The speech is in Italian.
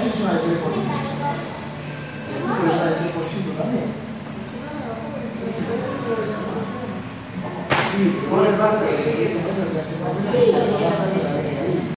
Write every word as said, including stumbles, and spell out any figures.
posizionare tre por cento. Puoi usare tre por cento da me. Sì, vuole fare